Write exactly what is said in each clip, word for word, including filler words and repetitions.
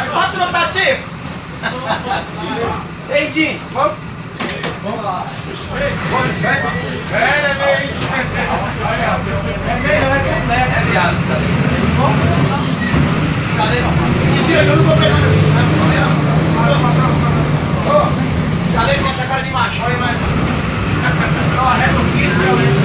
Passa no tativo. Ei, Jim, vamos? Vamos lá. É meio. É meio, é completo. É viado, você tá mentira, eu não vou pegar meu bicho. Ô, escalei com essa cara de macho, olha mais. Não, arrega o quinto, meu Deus.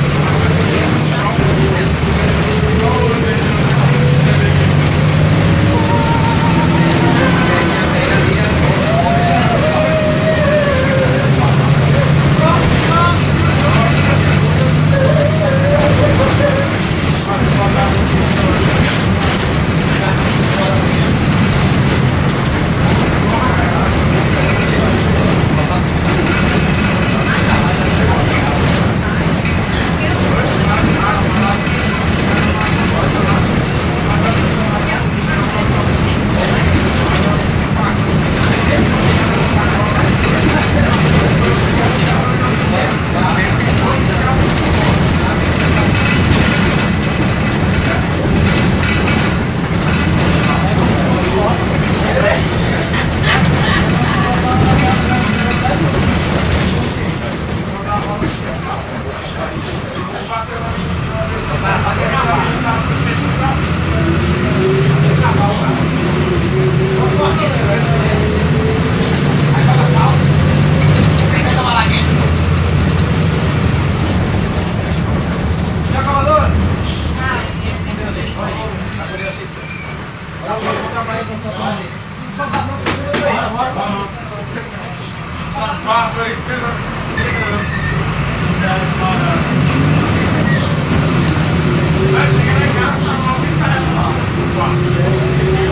Vai chegar lá em casa, tá uma